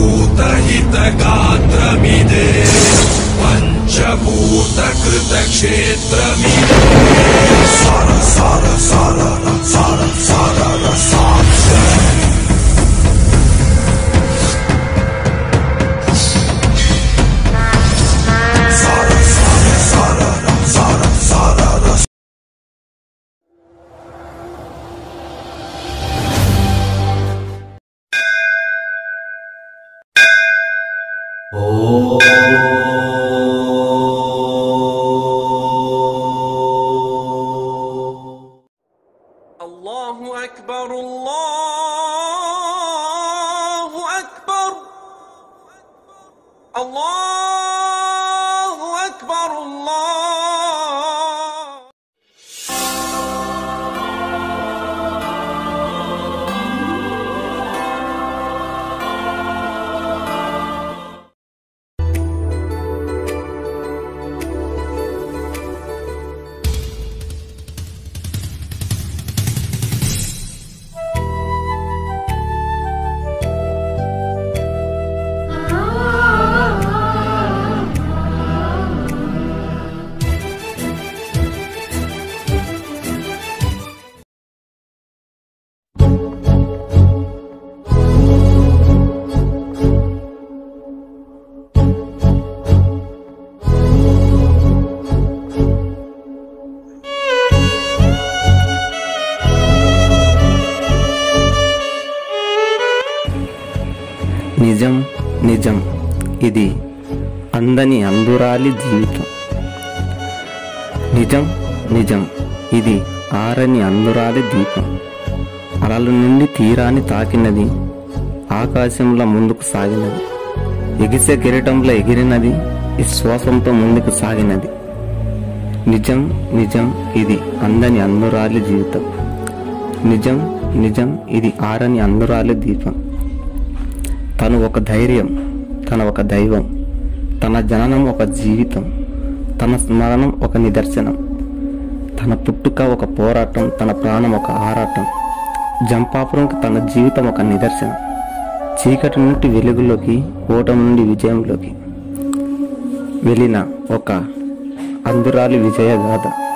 भूतहितगात्रमिदे पञ्चभूतकृतक्षेत्रमिदे सार सार सार सार सार Allahu Akbar, Allahu Akbar, Allahu Akbar, Allah. నిజం నిజం ఇది అందని అందురాలి జీవితం. నిజం నిజం ఇది ఆరని అందురాలి దీపం. అలల నుండి తీరాన్ని తాకినది, ఆకాశంలో ముందుకు సాగినది, ఎగిసే కిరీటంలో ఎగిరినది, విశ్వాసంతో ముందుకు సాగినది. నిజం నిజం ఇది అందని అందురాలి జీవితం. నిజం నిజం ఇది ఆరని అందురాలి దీపం. తను ఒక ధైర్యం, తన ఒక దైవం, తన జననం ఒక జీవితం, తన స్మరణం ఒక నిదర్శనం, తన పుట్టుక ఒక పోరాటం, తన ప్రాణం ఒక ఆరాటం. జంపాపురంకి తన జీవితం ఒక నిదర్శనం. చీకటి నుండి వెలుగులోకి, ఓటమి నుండి విజయంలోకి వెళ్ళిన ఒక అందురాలి విజయ గాథ.